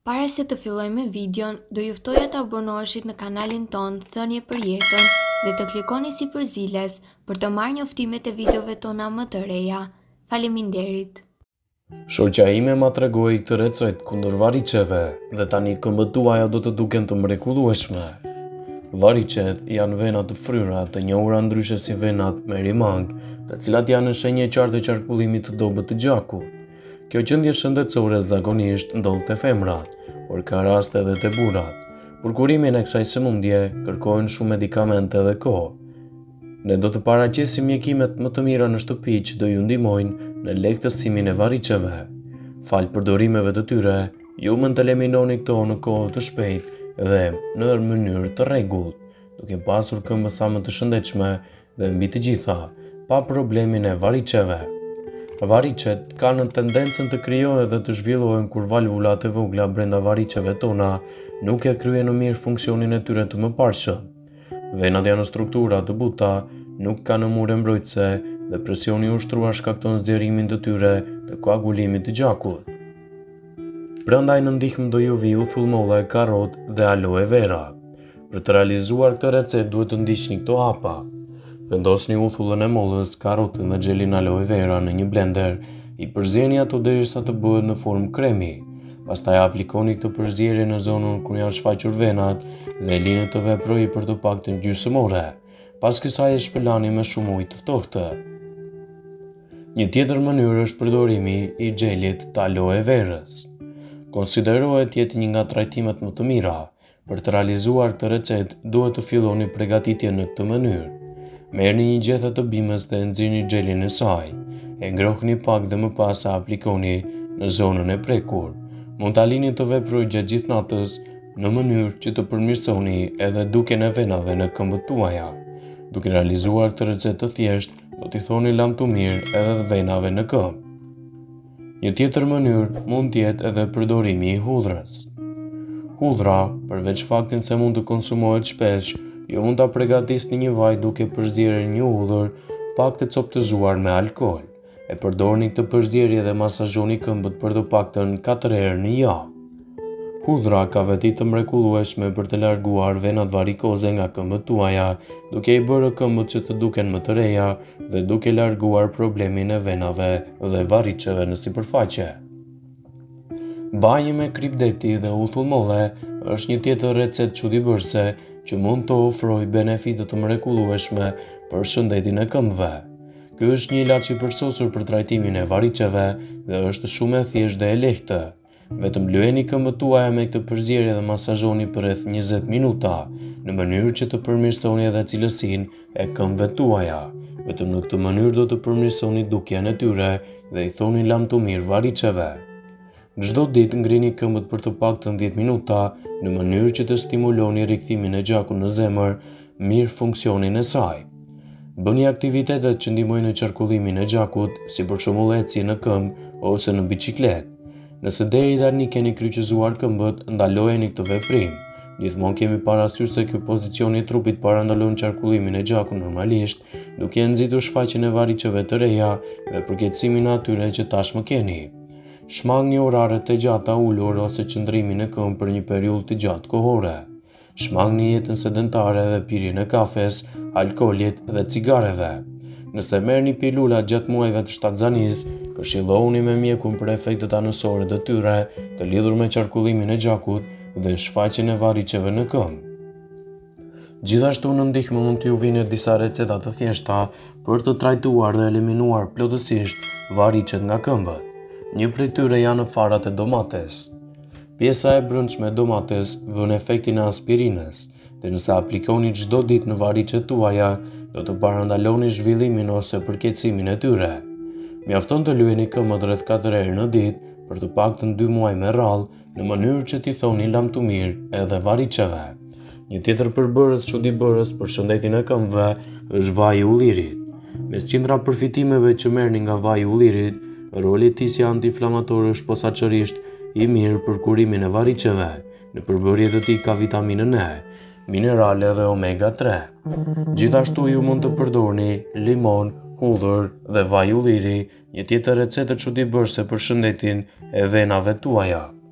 Para se të fillojmë videon, do ju ftoja të abonoheshit në kanalin ton Thënie për Jetën dhe të klikoni si përziles për të marrë njoftimet e videove tona më të reja. Faleminderit. Shoqja ime ma tregoi këtë recetë kundër variçeve dhe tani këmbët tuaja do të duken të mrekullueshme. Variçet janë vena të fryra të njohura ndryshe si venat Merrimack, të cilat janë në shenjë qartë të qarkullimit të dobët të gjakut. Kjo gjendje shëndetësore zakonisht ndodh te femrat, por ka raste edhe te burrat. Për kurimin e kësaj sëmundje kërkohen shumë medikamente dhe kohë. Ne do të paraqesim mjekimet më të mira në shtëpi që do ju ndihmojnë në lehtësimin e variçeve. Fal përdorimeve të tyre, ju mund të eliminoni këto në kohë të shpejtë dhe në mënyrë të rregullt, duke pasur këmbë sa më të shëndetshme dhe mbi të gjitha, pa problemin e variçeve. Variçet kanë tendencën të krijohen dhe të zhvillohen kur valvulat e vogla brenda variçeve tona nuk e kryejnë mirë funksionin e tyre të mëparshëm. Venat janë struktura të buta, nuk kanë mure mbrojtëse dhe presioni i ushtruar shkakton zgjerimin të tyre të koagulimit të gjakut. Prandaj në ndihmë do ju vi uthullmolla e karrotë dhe aloe vera. Për të realizuar këtë recetë duhet të ndiqni këto hapa. Vendosni uthullën e mollës, karrotën dhe xhelin aloe vera në një blender, i përzieni ato derisa të bëhet në formë kremi. Pastaj aplikoni këtë përzierje në zonën ku janë shfaqur venat dhe lini të veprojë për të paktën gjysmë ore. Pas kësaj e shpëlani me shumë ujë të ftohtë. Një tjetër mënyrë është përdorimi i xhelit të aloe verës. Konsiderohet të jetë një nga trajtimet më të mira. Për të realizuar këtë recetë duhet të filloni përgatitjen në këtë mënyrë. Merrni një gjethe të bimës dhe nxirni xhelin e saj. E ngrohni pak dhe më pas aplikoni në zonën e prekur. Mund ta lini të veprojë gjatë gjithë natës në mënyrë që të përmirësoni edhe dukjen e venave në këmbët tuaja. Duke realizuar këtë recetë të thjeshtë, do t'i thoni lam të mirë edhe venave në këmbë. Një tjetër mënyrë mund të jetë edhe përdorimi i hudhrës. Hudhra, përveç faktin se mund të konsumohet shpesh, ju mund ta përgatisni një vaj duke përzierë një hudhër pak të coptëzuar me alkool. E përdorni këtë përzierje dhe masazhoni këmbët për të paktën 4 herë në javë. Hudhra ka veti të mrekullueshme për të larguar venat varikoze nga këmbët tuaja, duke i bërë këmbët që të duken më të reja dhe duke larguar problemin e venave dhe variçeve në sipërfaqe. Banjë me kripdeti dhe uthullmolle është një tjetër recetë çuditëbërëse që mund të ofrojë benefite të mrekullueshme për shëndetin e këmbëve. Ky është një ilaç i përsosur për trajtimin e variçeve dhe është shumë e thjeshtë dhe e lehtë. Vetëm lyeni këmbët tuaja me këtë përzierje dhe masazhoni për rreth 20 minuta, në mënyrë që të përmirësoni edhe cilësinë e këmbëve tuaja. Vetëm në këtë mënyrë do të përmirësoni dukjen e tyre dhe i thoni lam të mirë variçeve. Çdo ditë ngrini këmbët për të paktën 10 minuta në mënyrë që të stimuloni rikthimin e gjakut në zemër, mirë funksionin e saj. Bëni aktivitetet që ndihmojnë në qarkullimin e gjakut, si për shembull ecje në këmbë ose në biçikletë. Nëse deri tani keni kryqëzuar këmbët, ndalojeni këtë veprim. Gjithmonë kemi parasysh se ky pozicion i trupit parandalon qarkullimin e gjakut normalisht, duke nxitur shfaqjen e variçeve të reja dhe përkeçësimin e atyre që tashmë keni. Shmangni oraret e gjata ulur ose qëndrimin e këmbë për një periudhë të gjatë kohore. Shmangni jetën sedentare dhe pirjen e kafes, alkoolit dhe cigareve. Nëse merrni pilula gjatë muajve të shtatzanisë, këshillohuni me mjekun për efektet anësore të tyre të lidhur me qarkullimin e gjakut dhe shfaqjen e variçeve në këmbë. Gjithashtu në ndihmë mund t'ju vinë disa receta të thjeshta për të trajtuar dhe eliminuar plotësisht variçet nga këmbët. Një prej tyre janë farat e domates. Pjesa e brendshme e domates bën efektin e aspirinës, dhe nëse aplikoni çdo ditë në variçet tuaja, do të parandaloni zhvillimin ose përkeçësimin e tyre. Mjafton të lyeni këmbët rreth 4 herë në ditë për të paktën 2 muaj me radhë, në mënyrë që t'i thoni lam të mirë edhe variçeve. Një tjetër përbërës çuditëbërës për shëndetin e këmbëve është vaji i ullirit. Mes qindra përfitimeve që merrni nga vaji i ullirit, roli i tij si antiinflamator është posaçërisht i mirë për kurimin e variçeve. Në përbërje të tij ka vitaminën E, minerale dhe omega 3. Gjithashtu ju mund të përdorni limon, hudhër dhe vaj ulliri, një tjetër recetë çuditëbërëse për shëndetin e venave tuaja.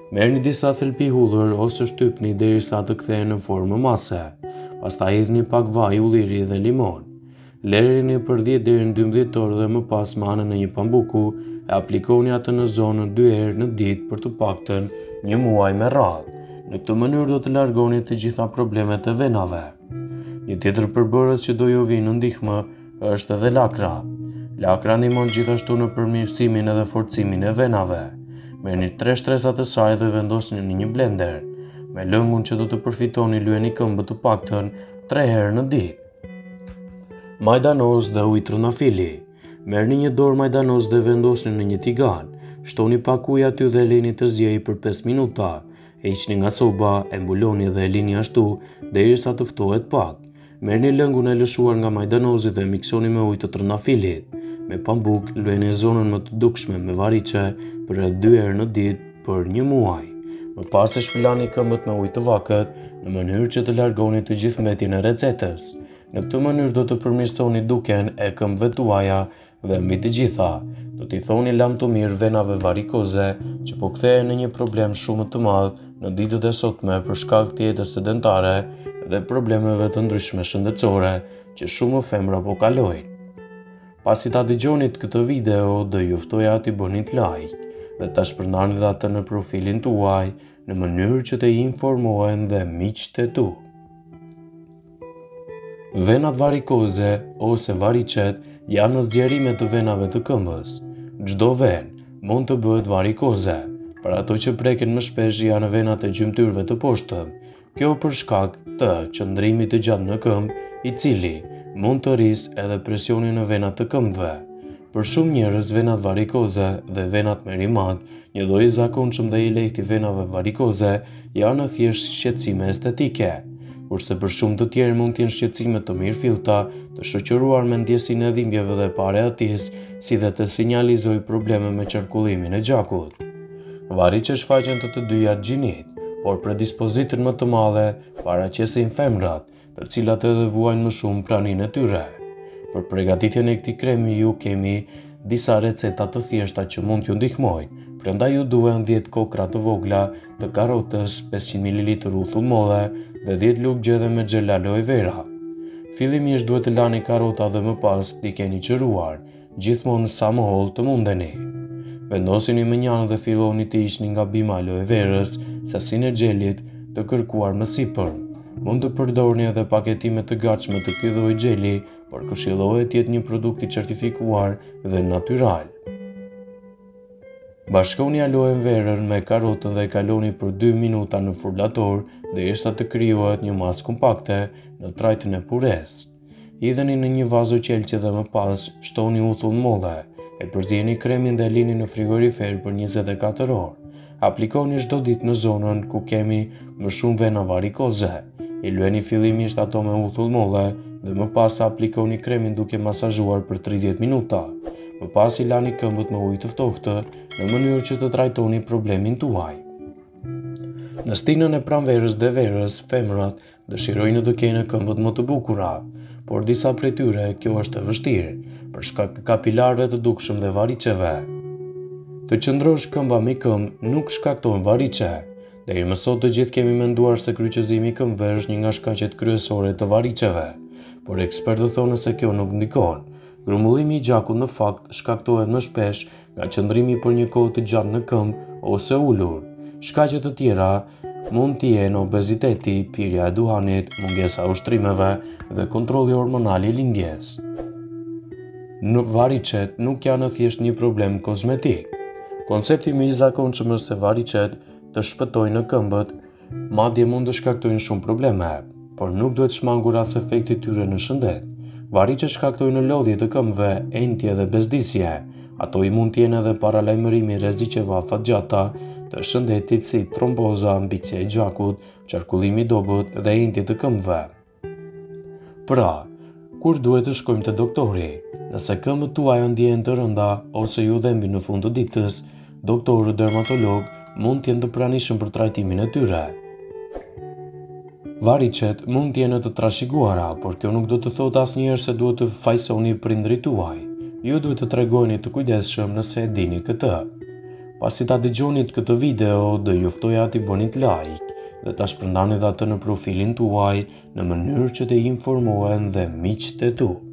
Merrni disa thelpi hudhër ose shtypni derisa të kthehen në formë mase. Pastaj hidhni pak vaj, ulliri dhe limon. Lërini për 10 deri në 12 orë dhe më pas me anën e një pambuku e aplikoni atë në zonën 2 herë në ditë për të paktën 1 muaj me radhë. Në këtë mënyrë do të largoni të gjitha problemet e venave. Një tjetër përbërës që do ju vinë në ndihmë është edhe lakra. Lakra ndihmon gjithashtu në përmirësimin edhe forcimin e venave. Merrni 3 shtresat e saj dhe vendosni në një blender. Me lëngun që do të përfitoni lyeni këmbët të paktën 3 herë në ditë. Majdanoz dhe ujë trëndafili. Merrni një dorë majdanoz dhe vendosni në një tigan. Shtoni pak ujë aty dhe lini të zjejë për 5 minuta. Heqni nga soba, e mbuloni dhe e lini ashtu derisa të ftohet pak. Merrni lëngun e lëshuar nga majdanozi dhe miksoni me ujë të trëndafilit. Me pambuk luajini zonën më të dukshme me variçe për rreth 2 herë në ditë për 1 muaj. Më pas e shpëlani këmbët me ujë të vakët në mënyrë që të largoni të gjithë mbetjen e recetës. Në këtë mënyrë do të përmirësoni duken e këmbëve tuaja dhe mbi të gjitha, do t'i thoni lam të mirë venave varikoze që po kthehen në një problem shumë të madh në ditët e sotme për shkak të jetës sedentare dhe problemeve të ndryshme shëndetësore që shumë femra po kalojnë. Pasi ta dëgjonit këtë video, do ju ftoja t'i bënit like dhe ta shpërndarni atë në profilin tuaj në mënyrë që të informohen dhe miqtë e tu. Venat varikoze ose variçet janë në zgjerime të venave të këmbës. Çdo ven mund të bëhet varikoze, por ato që preken më shpesh janë venat e gjymtyrëve të poshtëm. Kjo për shkak të qëndrimit të gjatë në këmbë, i cili mund të rrisë edhe presionin në venat të këmbëve. Për shumë njerëz, venat varikoze dhe venat me rimak, një lloj i zakonshëm dhe i lehtë i venave varikoze, janë thjesht shqetësime estetike, kurse për shumë të tjerë mund të jenë shqetësime të mirëfillta, të shoqëruar me ndjesinë e dhimbjeve dhe pareatisë, si dhe të sinjalizojë probleme me qarkullimin e gjakut. Variçe shfaqen të dyja gjinit, por predispozitën më të madhe paraqesin femrat, të cilat edhe vuajnë më shumë praninë e tyre. Për përgatitjen e këtij kremi ju kemi disa receta të thjeshta që mund t'ju ndihmojnë. Prandaj ju duhen 10 kokra të vogla të karrotës, 500 ml uthull molle dhe 10 lugë gjedhe me xhel aloe vera. Fillimisht duhet të lani karrota dhe më pas t'i keni qëruar, gjithmonë sa më holl të mundeni. Vendosini me një anë dhe filloni të hiqni nga bima aloe verës sasinë e xhelit të kërkuar më sipër. Mund të përdorni edhe paketime të gatshme të këtij lloji xheli, por këshillohet të jetë një produkt i certifikuar dhe natyral. Bashkoni aloe verën me karrotën dhe kaloni për 2 minuta në frulator derisa të krijohet një masë kompakte në trajtën e pures. Hidheni në një vazoqelqe dhe më pas shtoni uthull molle. E përzieni kremin dhe lini në frigorifer për 24 orë. Aplikoni çdo ditë në zonën ku kemi më shumë vena varikoze. I lueni fillimisht ato me uthull molle dhe më pas aplikoni kremin duke masazhuar për 30 minuta. Më pas i lani këmbët me ujë të ftohtë në mënyrë që të trajtoni problemin tuaj. Në stinën e pranverës dhe verës, femrat dëshirojnë të kenë këmbët më të bukura, por disa prej tyre kjo është e vështirë për shkak të kapilarëve të dukshëm dhe variçeve. Të qëndrosh këmba me këmbë nuk shkakton variçe. Deri më sot të gjithë kemi menduar se kryqëzimi i këmbëve është një nga shkaqet kryesore të variçeve, por ekspertët thonë se kjo nuk ndikon. Grumullimi i gjakut në fakt shkaktohet më shpesh nga qëndrimi për një kohë të gjatë në këmbë ose ulur. Shkaqe të tjera mund të jenë obeziteti, pirja e duhanit, mungesa e ushtrimeve dhe kontrolli hormonal i lindjes. Variçet nuk janë thjesht një problem kozmetik. Koncepti më i zakonshëm është se variçet të shpëtojnë në këmbët, madje mund të shkaktojnë shumë probleme, por nuk duhet shmangur as efekti i tyre në shëndet. Variçet shkaktojnë lodhje të këmbëve, entje dhe bezdisje. Ato i mund të jenë edhe paralajmërimi i rreziqeve afatgjata të shëndetit si tromboza, mbiçja e gjakut, qarkullimi i dobët dhe entje të këmbëve. Pra, kur duhet të shkojmë te doktori? Nëse këmbët tuaja ndjehen të rënda ose ju dhembin në fund të ditës, doktorë dermatolog mund të jenë të pranishëm për trajtimin e tyre. Variçet mund të jenë të trashëguara, por kjo nuk do të thotë asnjëherë se duhet të fajsoni prindrit tuaj. Ju duhet të tregoni të kujdesshëm nëse e dini këtë. Pasi ta dëgjonit këtë video, do ju ftoja t'i bënit like dhe ta shpërndanit atë në profilin tuaj në mënyrë që të informohen dhe miqtë e tu.